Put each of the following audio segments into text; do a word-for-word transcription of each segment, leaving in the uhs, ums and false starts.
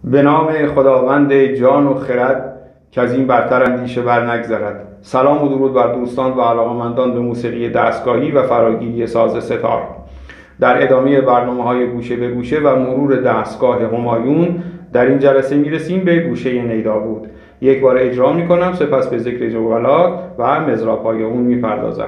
به نام خداوند جان و خرد که از این برتر اندیشه بر نگذرد. سلام و درود بر دوستان و علاقه‌مندان به موسیقی دستگاهی و فراگیری ساز ستار. در ادامه برنامه‌های گوشه به گوشه و مرور دستگاه همایون در این جلسه میرسیم به گوشه نیدابود. یک بار اجرا میکنم، سپس به ذکر جوالات و مضراب‌های اون میپردازم.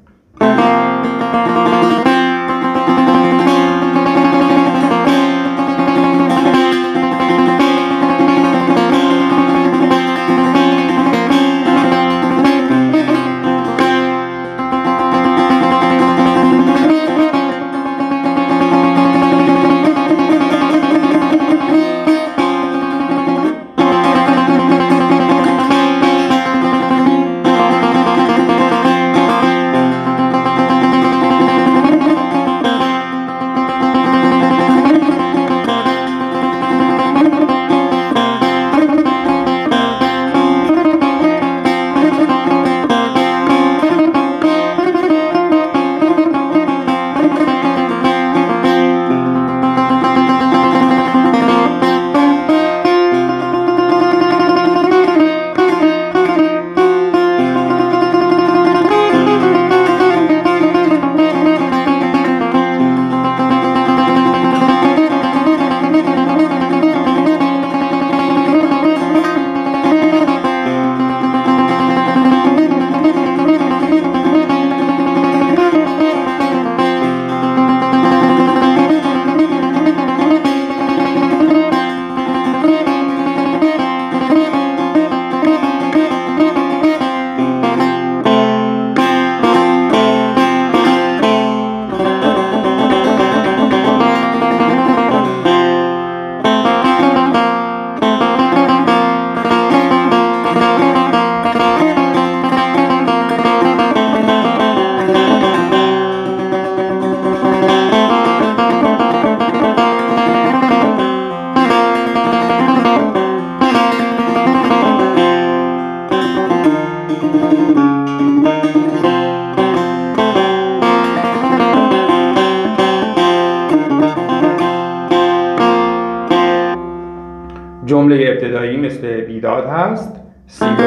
جمله ابتدایی مثل بیداد هست. سی و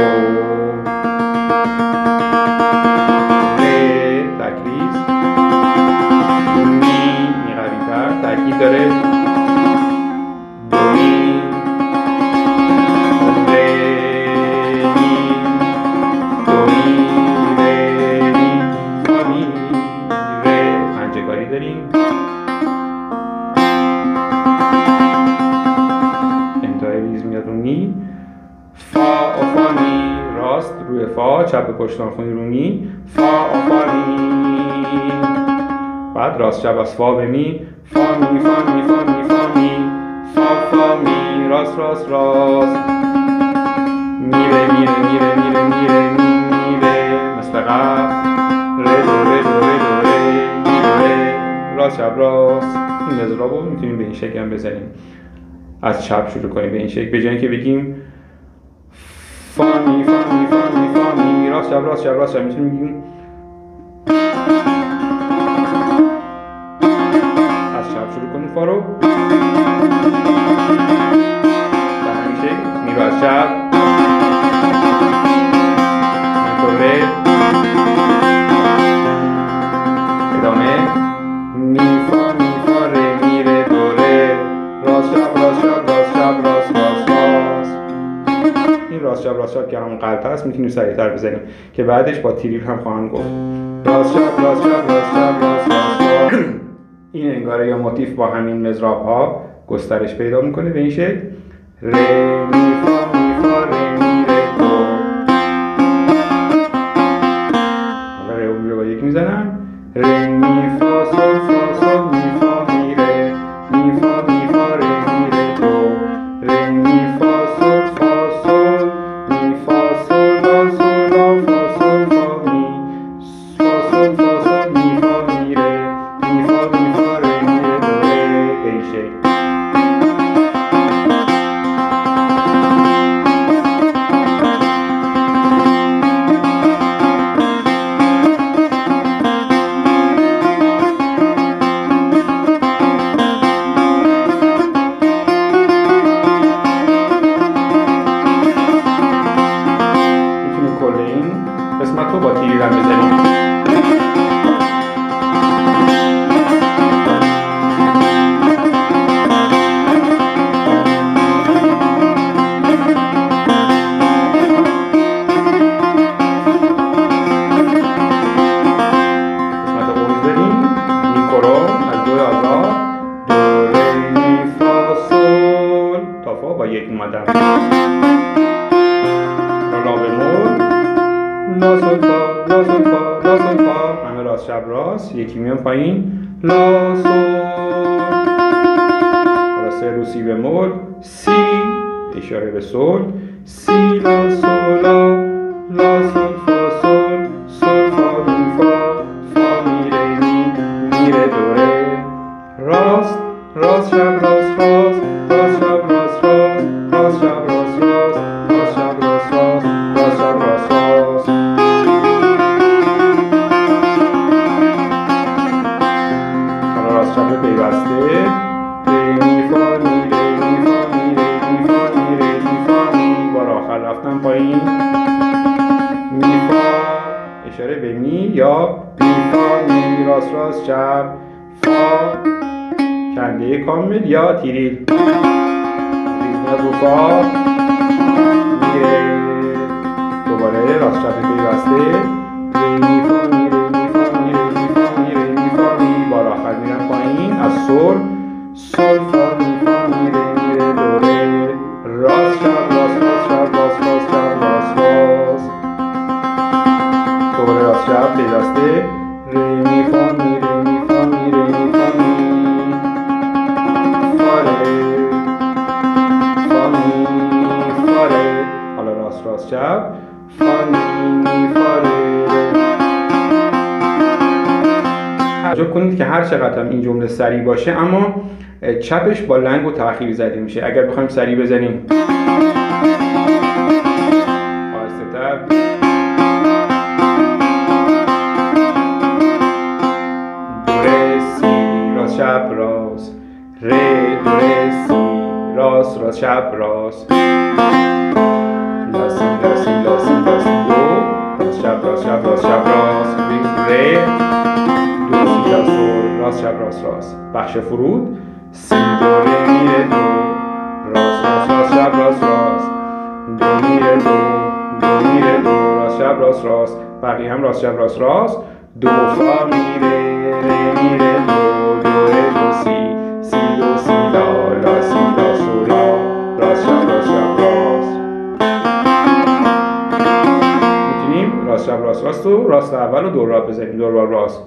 ره تکریز، می می قوی‌تر تاکید داره، دو می، ره می، دو می، ره می، فا می، ره پنجه‌کاری داریم. فا آفانی راست روی فا، چپ پشتان خونی رو می، فا آفانی، بعد راست چپ از فا به می، فا می فا می فا می فا می، فا فا می، راست راست راست، میره میره میره میره میره می میره مثل قبل، ره دو ره دو ره دو ره می دو ره، راست چپ راست. این مضراب رو میتونیم به این شکل هم بزنیم. از چپ شروع کنیم به این شکل، به جای اینکه بگیم فا می فا می فا می فا می راست چپ راست چپ راست چپ، میتونیم بگیم از چپ شروع کنیم فا رو به همین شکل، می رو از چپ اینطور ره ادامه، می فا می فا ره می ره دو ره، راست چپ راست چپ راست چپ راست راست راست. این راست چپ راست چپ که همون قلب هست میتونیم سریعتر بزنیم که بعدش با تریل هم خواهم گفت. راست چپ راست چپ راست چپ راست راست راست. این انگاره یا موتیف با همین مضراب ها گسترش پیدا میکنه به این شکل. ره می فا می فا ره می ره دو. حالا ره و می رو با یک میزنم. ره می فا سل فا سل می فا می ره می فا می فا ره می ره دو، ره می فا سل فا سل می فا سل لا سل لا فا سل فا می فا سل فا سل می فا می ره می فا می فا ره می ره دو ره به این شکل. اومدم. لا بمول، لا سول فا، لا سول فا، لا سول فا، همه راست چپ راست. یکی میام پایین، لا سول. حالا سه رو سی بمول، سی اشاره به سول، سی لا سول لا، لا سول فا سول، سول فا می فا، فا می ره می، می ره دو ره. راست راست چپ راست راست، راست چپ راست راست، راست چپ راست راست، راست چپ راست راست، راست چپ راست راست. حالا راست چپ پیوسته، ره می فا می ره می فا می ره می فا می ره می فا می. بار آخر رفتم پایین، می فا اشاره به می یا می فا می، راست راست چپ، فا کنده کامل یا تیریل، ریز رو فا میره. دوباره راست چپ پیوسته، ری می فا می ری می فا می ری می فا می ری می فا می. بار آخر میرم پایین از سول، سول فا می فا می ری می ری دو ره. راست چپ راست راست چپ راست راست چپ راست راست. دوباره راست چپ پیوسته، ری می فا می ری می فا می ری می فا می. حالا راست راست چپ، فا می می فا ره. توجه کنید که هر چقدر هم این جمله سریع باشه اما چپش با لنگ و تأخیر زده میشه. اگر بخوایم سریع بزنیم آهسته تر، دو ره سی راست چپ راست، ره دو ره سی راست راست چپ راست، لا سی لا سی لا سی لا سی دو راست چپ راست چپ راست چپ راست، ره دو سی لا سول راست چپ راست راست. بخش فرود، سی دو ره می ره دو، راست راست راست چپ راست راست، دو می ره دو، دو می ره دو، راست چپ راست راست. بقیه هم راست چپ راست راست. دو فا می ره، ره می ره دو، دو ره دو سی، سی دو سی لا، لا سی لا سول لا، راست چپ راست چپ راست. میتونیم راست چپ راست راست و راست اول و دو راه بزنیم، دو بار راست.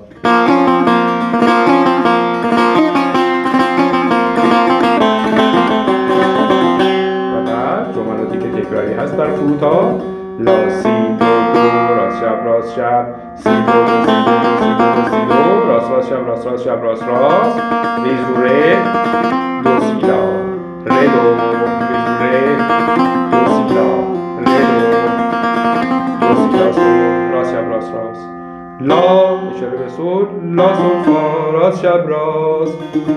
جملاتی که تکراری هست در فروتا، لا سی دو دو راست چپ راست چپ، سی دو دو سی دو دو سی دو دو سی دو راست راست چپ راست راست چپ راست راست. ریز رو ره دو سی لا، ره دو، ریز رو ره دو سی لا، ره دو، دو سی لا سول راست چپ راست راست. لا اشاره به سول، لا سول فا راست چپ راست،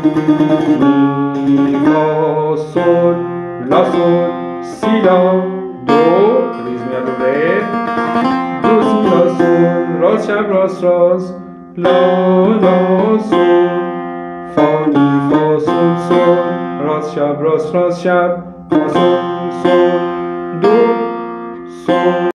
می فا سول لا سول، سی لا دو ریز میاد رو ره، دو سی لا سول راست چپ راست راست، لا لا سول فا می فا سول سول راست چپ راست راست چپ، فا سول سول دو سول.